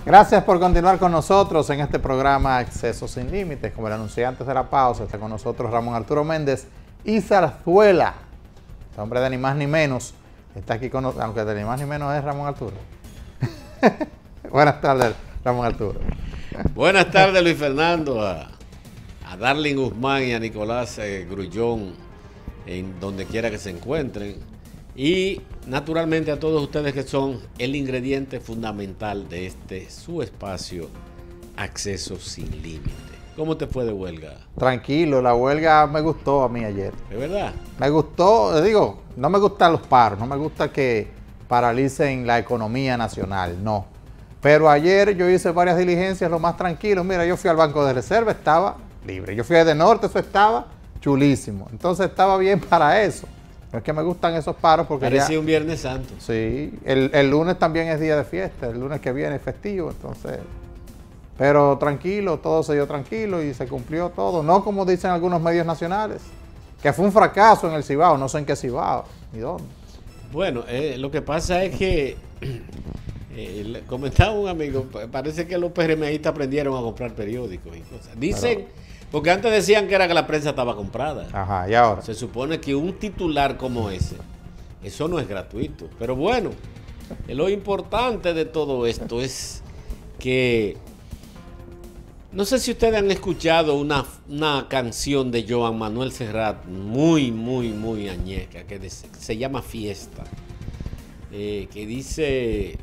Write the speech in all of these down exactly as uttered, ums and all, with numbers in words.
Gracias por continuar con nosotros en este programa Acceso Sin Límites. Como el anuncié antes de la pausa, está con nosotros Ramón Arturo Méndez y Zarzuela, este hombre de ni más ni menos, está aquí con nosotros, aunque de ni más ni menos es Ramón Arturo. Buenas tardes, Ramón Arturo. Buenas tardes, Luis Fernando, a, a Darling Guzmán y a Nicolás eh, Grullón, en donde quiera que se encuentren. Y naturalmente a todos ustedes que son el ingrediente fundamental de este su espacio Acceso Sin Límite. ¿Cómo te fue de huelga? Tranquilo, la huelga me gustó a mí ayer. ¿De verdad? Me gustó, digo, no me gustan los paros, no me gusta que paralicen la economía nacional, no. Pero ayer yo hice varias diligencias lo más tranquilo. Mira, yo fui al Banco de Reserva, estaba libre. Yo fui a de Norte, eso estaba chulísimo. Entonces estaba bien para eso. No es que me gustan esos paros porque parecía ya, un Viernes Santo. Sí, el, el lunes también es día de fiesta, el lunes que viene es festivo, entonces... Pero tranquilo, todo se dio tranquilo y se cumplió todo. No como dicen algunos medios nacionales, que fue un fracaso en el Cibao, no sé en qué Cibao, ni dónde. Bueno, eh, lo que pasa es que, eh, le comentaba un amigo, parece que los PRMistas aprendieron a comprar periódicos y cosas. Dicen... Pero, porque antes decían que era que la prensa estaba comprada. Ajá, ¿y ahora? Se supone que un titular como ese, eso no es gratuito. Pero bueno, lo importante de todo esto es que, no sé si ustedes han escuchado una, una canción de Joan Manuel Serrat, muy, muy, muy añeca, que se llama Fiesta, eh, que dice...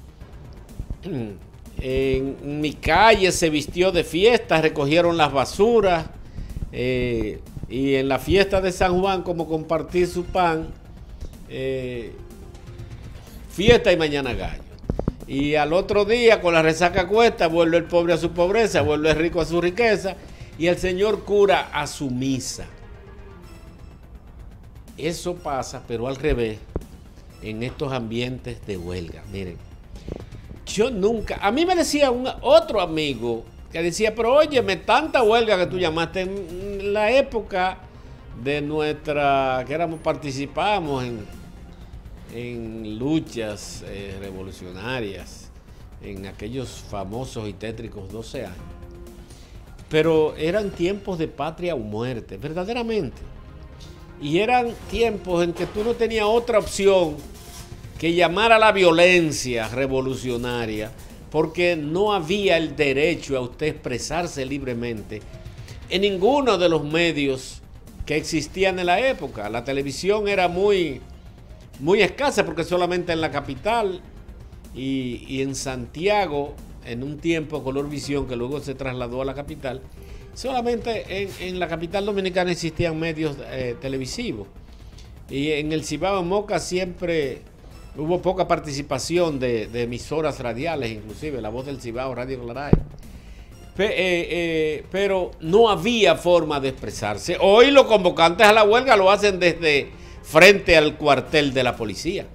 En mi calle se vistió de fiesta, recogieron las basuras eh, y en la fiesta de San Juan, como compartir su pan, eh, fiesta y mañana gallo. Y al otro día, con la resaca cuesta, vuelve el pobre a su pobreza, vuelve el rico a su riqueza y el señor cura a su misa. Eso pasa, pero al revés, en estos ambientes de huelga. Miren. Yo nunca, a mí me decía un, otro amigo que decía, pero óyeme, tanta huelga que tú llamaste en la época de nuestra, que éramos, participábamos en, en luchas eh, revolucionarias, en aquellos famosos y tétricos doce años. Pero eran tiempos de patria o muerte, verdaderamente. Y eran tiempos en que tú no tenías otra opción que llamar a la violencia revolucionaria, porque no había el derecho a usted expresarse libremente en ninguno de los medios que existían en la época. La televisión era muy, muy escasa, porque solamente en la capital y, y en Santiago, en un tiempo Color Visión, que luego se trasladó a la capital, solamente en, en la capital dominicana existían medios eh, televisivos. Y en el Cibao, en Moca, siempre... hubo poca participación de, de emisoras radiales, inclusive La Voz del Cibao, Radio Claray. Pe, eh, eh, pero no había forma de expresarse. Hoy los convocantes a la huelga lo hacen desde frente al cuartel de la policía.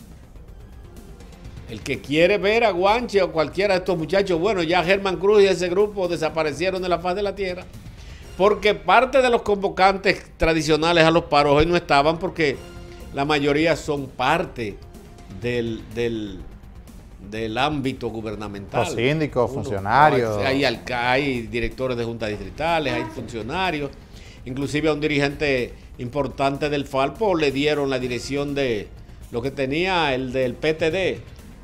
El que quiere ver a Guanche o cualquiera de estos muchachos, bueno, ya Germán Cruz y ese grupo desaparecieron de la faz de la tierra, porque parte de los convocantes tradicionales a los paros hoy no estaban, porque la mayoría son parte Del, del, del ámbito gubernamental. Los síndicos, Uno, funcionarios. Hay, hay, hay directores de juntas distritales, hay funcionarios. Inclusive a un dirigente importante del Falpo le dieron la dirección de lo que tenía el del P T D.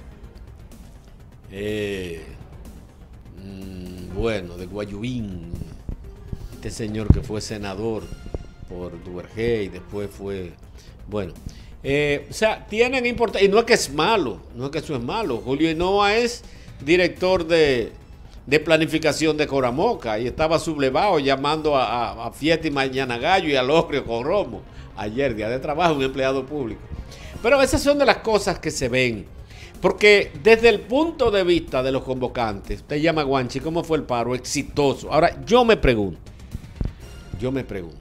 Eh, mmm, bueno, de Guayubín. Este señor que fue senador por Duvergé y después fue... Bueno... Eh, o sea, tienen importancia, y no es que es malo, no es que eso es malo. Julio Hinoa es director de, de planificación de Coramoca y estaba sublevado llamando a, a, a fiesta y mañana gallo y al Ocrio con Romo. Ayer, día de trabajo, un empleado público. Pero esas son de las cosas que se ven, porque desde el punto de vista de los convocantes, usted llama a Guanchi, ¿cómo fue el paro? Exitoso. Ahora, yo me pregunto, yo me pregunto,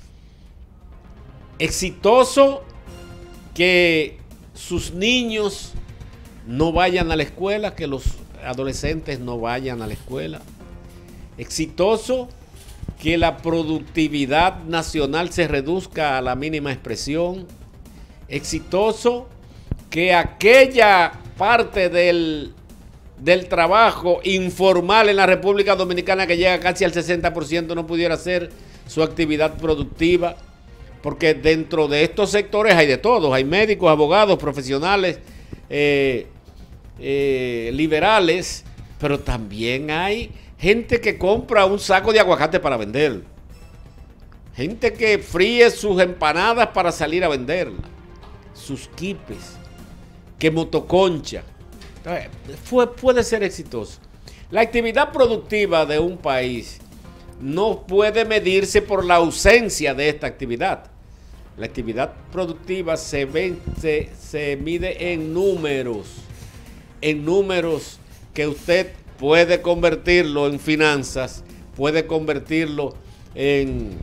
exitoso que sus niños no vayan a la escuela, que los adolescentes no vayan a la escuela. Exitoso que la productividad nacional se reduzca a la mínima expresión. Exitoso que aquella parte del, del trabajo informal en la República Dominicana, que llega casi al sesenta por ciento, no pudiera hacer su actividad productiva? Porque dentro de estos sectores hay de todos, hay médicos, abogados, profesionales, eh, eh, liberales, pero también hay gente que compra un saco de aguacate para vender, gente que fríe sus empanadas para salir a venderla, sus quipes, que motoconcha. Fue, puede ser exitoso. La actividad productiva de un país no puede medirse por la ausencia de esta actividad. La actividad productiva se, ve, se, se mide en números, en números que usted puede convertirlo en finanzas, puede convertirlo en,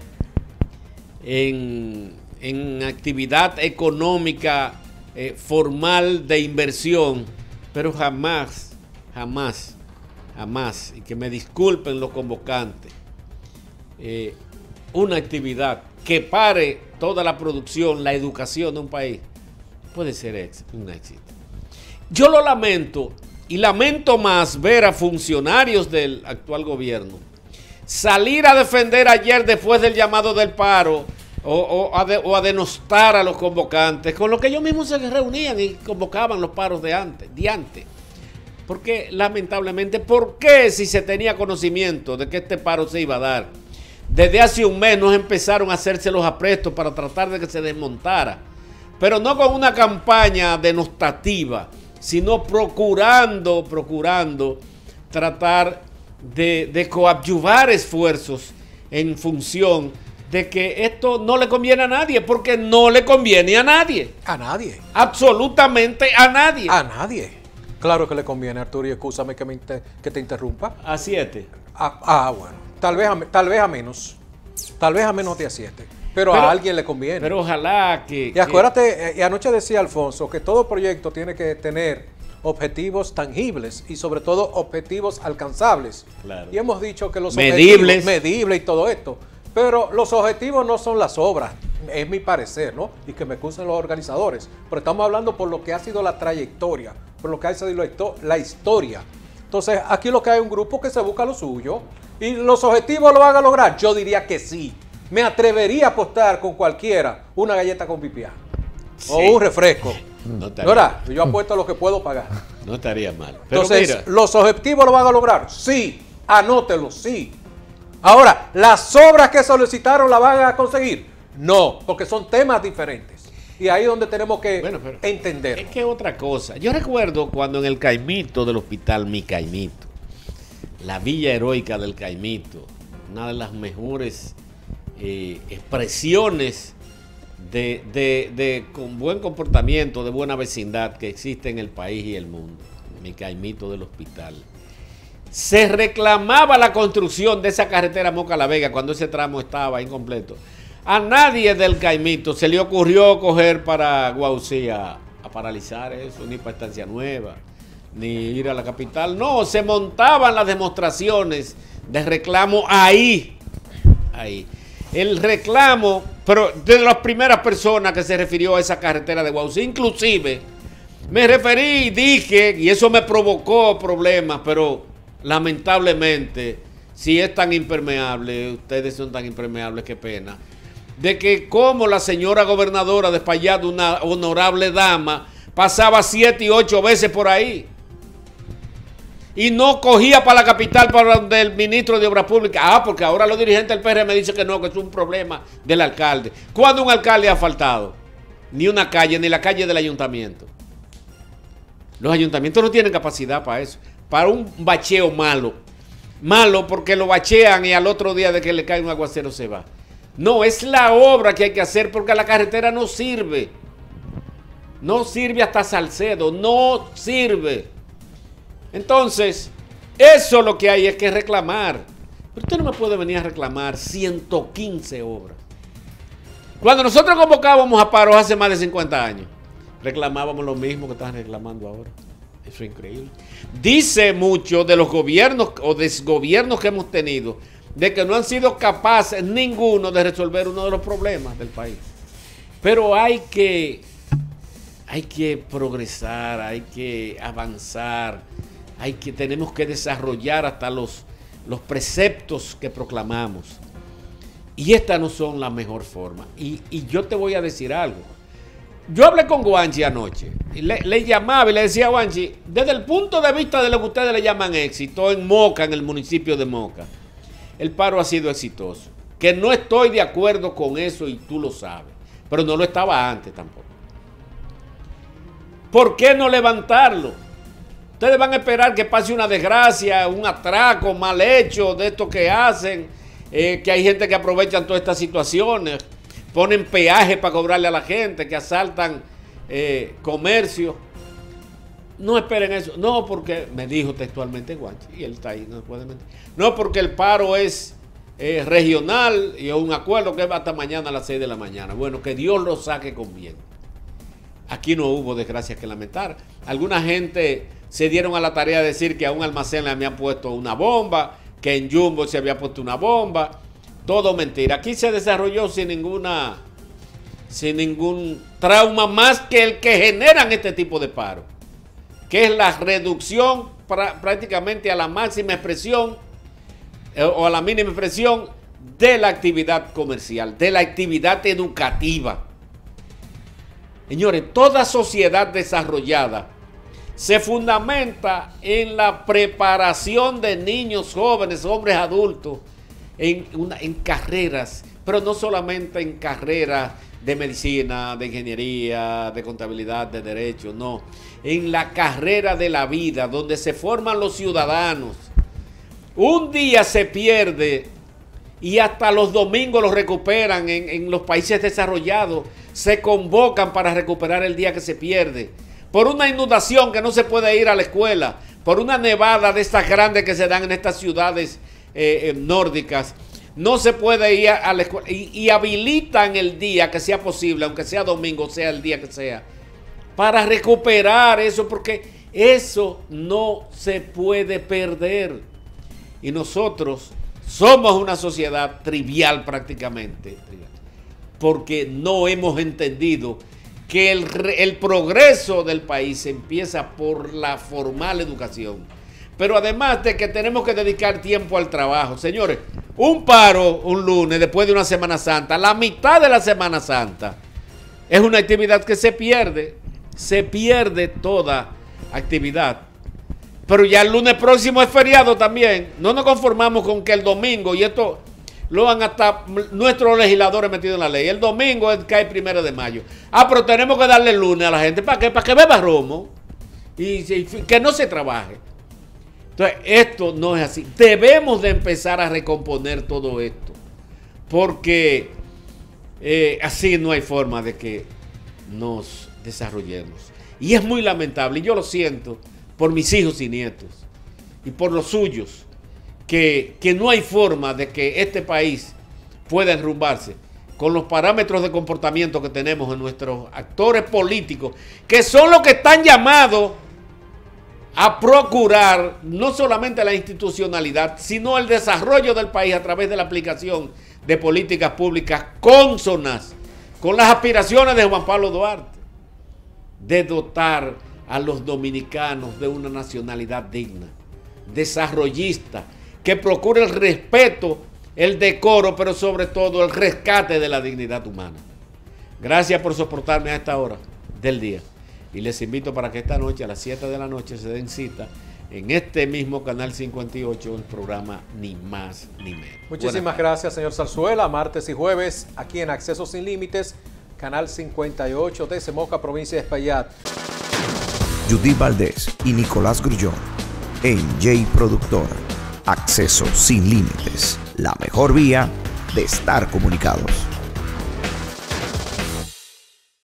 en, en actividad económica eh, formal de inversión, pero jamás, jamás, jamás, y que me disculpen los convocantes, eh, una actividad que pare toda la producción, la educación de un país, puede ser un éxito. Yo lo lamento, y lamento más ver a funcionarios del actual gobierno salir a defender ayer, después del llamado del paro, o, o, a, de, o a denostar a los convocantes, con los que ellos mismos se reunían y convocaban los paros de antes, de antes. Porque lamentablemente, ¿por qué, si se tenía conocimiento de que este paro se iba a dar, desde hace un mes nos empezaron a hacerse los aprestos para tratar de que se desmontara? Pero no con una campaña denostativa, sino procurando, procurando tratar de, de coadyuvar esfuerzos en función de que esto no le conviene a nadie, porque no le conviene a nadie. A nadie. Absolutamente a nadie. A nadie. Claro que le conviene, Arturo, y excúsame que, me inter, que te interrumpa. A siete. Ah, ah, bueno. Tal vez, a, tal vez a menos. Tal vez a menos de a siete. Pero, pero a alguien le conviene. Pero ojalá que... Y acuérdate, que... y anoche decía Alfonso, que todo proyecto tiene que tener objetivos tangibles y sobre todo objetivos alcanzables. Claro. Y hemos dicho que los medibles. objetivos... Medibles y todo esto. Pero los objetivos no son las obras, es mi parecer, ¿no? Y que me excusen los organizadores. Pero estamos hablando por lo que ha sido la trayectoria, por lo que ha sido la historia. Entonces, aquí lo que hay es un grupo que se busca lo suyo. ¿Y los objetivos lo van a lograr? Yo diría que sí. Me atrevería a apostar con cualquiera una galleta con pipián. Sí. O un refresco. No estaría ¿verdad? Yo apuesto a lo que puedo pagar. No estaría mal. Pero entonces, mira, ¿los objetivos lo van a lograr? Sí. Anótelo, sí. Ahora, ¿las obras que solicitaron las van a conseguir? No, porque son temas diferentes. Y ahí es donde tenemos que bueno, entender. Es que otra cosa. Yo recuerdo cuando en el Caimito del hospital Mi Caimito, la villa heroica del Caimito, una de las mejores eh, expresiones de, de, de con buen comportamiento, de buena vecindad que existe en el país y el mundo, Mi Caimito del hospital. Se reclamaba la construcción de esa carretera Moca-La Vega cuando ese tramo estaba incompleto. A nadie del Caimito se le ocurrió coger para Guaucí a, a paralizar eso, ni para Estancia Nueva, ni ir a la capital. No, se montaban las demostraciones de reclamo ahí, ahí. El reclamo, pero de las primeras personas que se refirió a esa carretera de Guaucí, inclusive me referí y dije, y eso me provocó problemas, pero lamentablemente, si es tan impermeable, ustedes son tan impermeables, qué pena, de que como la señora gobernadora de Espaillat, una honorable dama, pasaba siete y ocho veces por ahí y no cogía para la capital, para donde el ministro de Obras Públicas. Ah, porque ahora los dirigentes del P R M dicen que no, que es un problema del alcalde. ¿Cuándo un alcalde ha faltado? Ni una calle, ni la calle del ayuntamiento. Los ayuntamientos no tienen capacidad para eso, para un bacheo malo. Malo porque lo bachean y al otro día de que le cae un aguacero se va. No, es la obra que hay que hacer porque la carretera no sirve. No sirve hasta Salcedo, no sirve. Entonces, eso lo que hay es que reclamar. Pero usted no me puede venir a reclamar ciento quince obras. Cuando nosotros convocábamos a paros hace más de cincuenta años, reclamábamos lo mismo que están reclamando ahora. Eso es increíble. Dice mucho de los gobiernos o desgobiernos que hemos tenido, de que no han sido capaces ninguno de resolver uno de los problemas del país. Pero hay que, hay que progresar, hay que avanzar. hay que, tenemos que desarrollar hasta los, los preceptos que proclamamos. Y estas no son la mejor forma. Y, y yo te voy a decir algo. Yo hablé con Guanchi anoche. Y le, le llamaba y le decía a Guanchi, desde el punto de vista de lo que ustedes le llaman éxito, en Moca, en el municipio de Moca, el paro ha sido exitoso. Que no estoy de acuerdo con eso y tú lo sabes. Pero no lo estaba antes tampoco. ¿Por qué no levantarlo? Ustedes van a esperar que pase una desgracia, un atraco mal hecho de esto que hacen, eh, que hay gente que aprovechan todas estas situaciones, ponen peaje para cobrarle a la gente, que asaltan eh, comercio. No esperen eso. No, porque me dijo textualmente Guanchi, y él está ahí, no puede mentir. No, porque el paro es eh, regional y es un acuerdo que va hasta mañana a las seis de la mañana. Bueno, que Dios lo saque con bien. Aquí no hubo desgracias que lamentar. Alguna gente se dieron a la tarea de decir que a un almacén le habían puesto una bomba, que en Jumbo se había puesto una bomba. Todo mentira. Aquí se desarrolló sin ninguna, sin ningún trauma más que el que generan este tipo de paro, que es la reducción pra, prácticamente a la máxima expresión eh, o a la mínima expresión de la actividad comercial, de la actividad educativa. Señores, toda sociedad desarrollada se fundamenta en la preparación de niños, jóvenes, hombres adultos, en, una, en carreras, pero no solamente en carreras de medicina, de ingeniería, de contabilidad, de derecho, no. En la carrera de la vida, donde se forman los ciudadanos. Un día se pierde y hasta los domingos los recuperan en, en los países desarrollados. Se convocan para recuperar el día que se pierde. Por una inundación que no se puede ir a la escuela. Por una nevada de estas grandes que se dan en estas ciudades eh, eh, nórdicas. No se puede ir a la escuela. Y, y habilitan el día que sea posible, aunque sea domingo, sea el día que sea, para recuperar eso, porque eso no se puede perder. Y nosotros somos una sociedad trivial prácticamente, porque no hemos entendido que el, el progreso del país empieza por la formal educación. Pero además de que tenemos que dedicar tiempo al trabajo. Señores, un paro un lunes después de una Semana Santa, la mitad de la Semana Santa, es una actividad que se pierde. Se pierde toda actividad. Pero ya el lunes próximo es feriado también. No nos conformamos con que el domingo, y esto lo han hasta nuestros legisladores metido en la ley, el domingo es, cae primero de mayo. Ah, pero tenemos que darle el lunes a la gente para que, para que beba romo y, y que no se trabaje. Entonces, esto no es así. Debemos de empezar a recomponer todo esto, porque eh, así no hay forma de que nos desarrollemos. Y es muy lamentable, y yo lo siento por mis hijos y nietos, y por los suyos, que, que no hay forma de que este país pueda enrumbarse con los parámetros de comportamiento que tenemos en nuestros actores políticos, que son los que están llamados a procurar no solamente la institucionalidad, sino el desarrollo del país a través de la aplicación de políticas públicas cónsonas con las aspiraciones de Juan Pablo Duarte, de dotar a los dominicanos de una nacionalidad digna, desarrollista, que procure el respeto, el decoro, pero sobre todo el rescate de la dignidad humana. Gracias por soportarme a esta hora del día. Y les invito para que esta noche a las siete de la noche se den cita en este mismo canal cincuenta y ocho, el programa Ni Más Ni Menos. Muchísimas gracias, señor Zarzuela. Martes y jueves aquí en Acceso Sin Límites, canal cincuenta y ocho desde Moca, provincia de Espaillat. Judith Valdés y Nicolás Grullón en J Productora. Acceso Sin Límites, la mejor vía de estar comunicados.